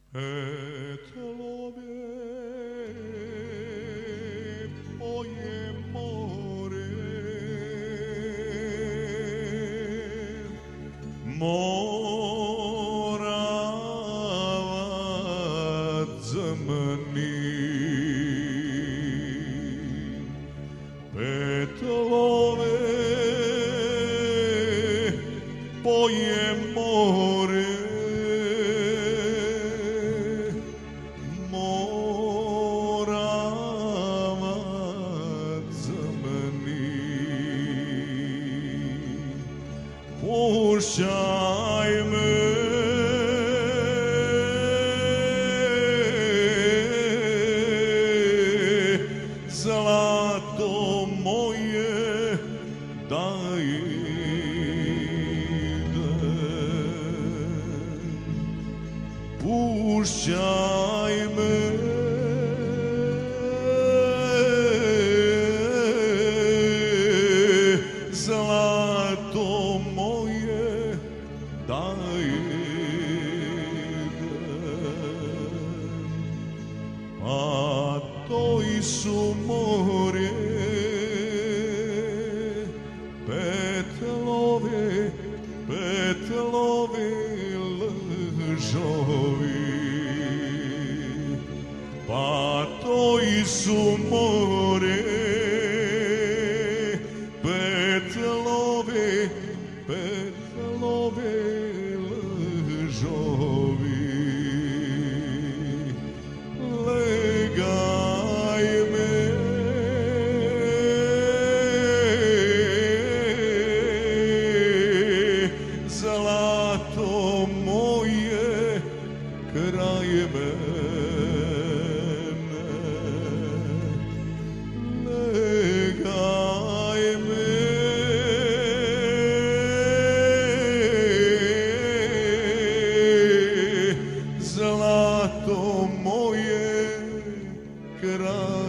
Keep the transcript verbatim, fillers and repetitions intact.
Petlove poje more, Moravac zamani. Petlove poje more, pušćaj me, zlato moje, da idem. Pušćaj me, zlato moje, da idem. A to i su more, Petlove, Petlove lžovi. Pa to i su more, Petlove, Petlove lžovi. Legaj me, zlato moje, kraj mene. Legaj me, zlato moje, kraj